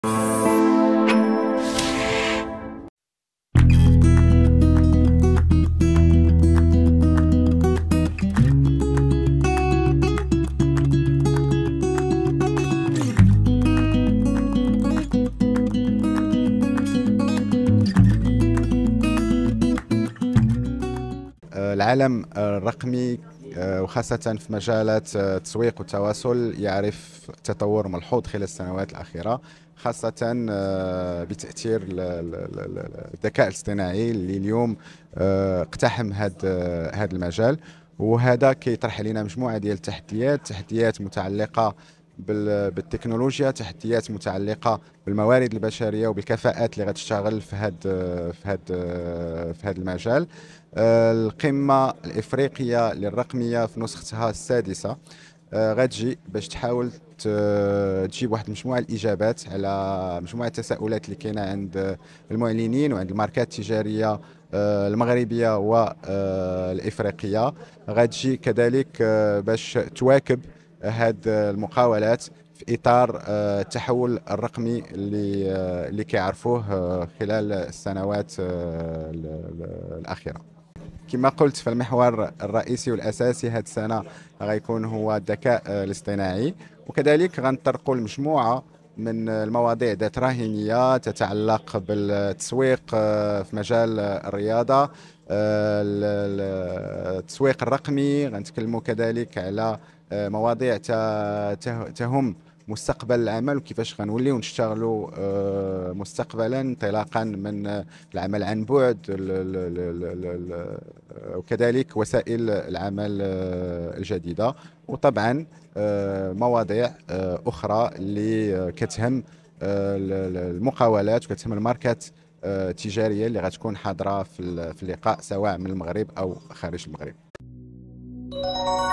العالم الرقمي وخاصة في مجالات التسويق والتواصل يعرف تطور ملحوظ خلال السنوات الأخيرة، خاصة بتأثير الذكاء الاصطناعي اللي اليوم اقتحم هذا المجال. وهذا كيطرح علينا مجموعة ديال تحديات متعلقة بالتكنولوجيا، تحديات متعلقة بالموارد البشرية وبالكفاءات اللي غتشتغل في هذا المجال. القمة الإفريقية للرقمية في نسختها السادسة غتجي باش تحاول تجيب واحد مجموعة الإجابات على مجموعة التساؤلات اللي كاينة عند المعلنين وعند الماركات التجارية المغربية والإفريقية. غتجي كذلك باش تواكب هذه المقاولات في إطار التحول الرقمي اللي كيعرفوه خلال السنوات الأخيرة. كما قلت، فالمحور الرئيسي والأساسي هذه السنة غيكون هو الذكاء الاصطناعي، وكذلك غنطرقوا لمجموعة من المواضيع ذات راهنية تتعلق بالتسويق في مجال الرياضة، التسويق الرقمي. غنتكلموا كذلك على مواضيع تهم مستقبل العمل وكيفاش غنوليو نشتغلوا مستقبلا انطلاقا من العمل عن بعد، وكذلك وسائل العمل الجديدة، وطبعا مواضيع أخرى اللي كتهم المقاولات وكتهم الماركات التجارية اللي غتكون حاضرة في اللقاء، سواء من المغرب أو خارج المغرب.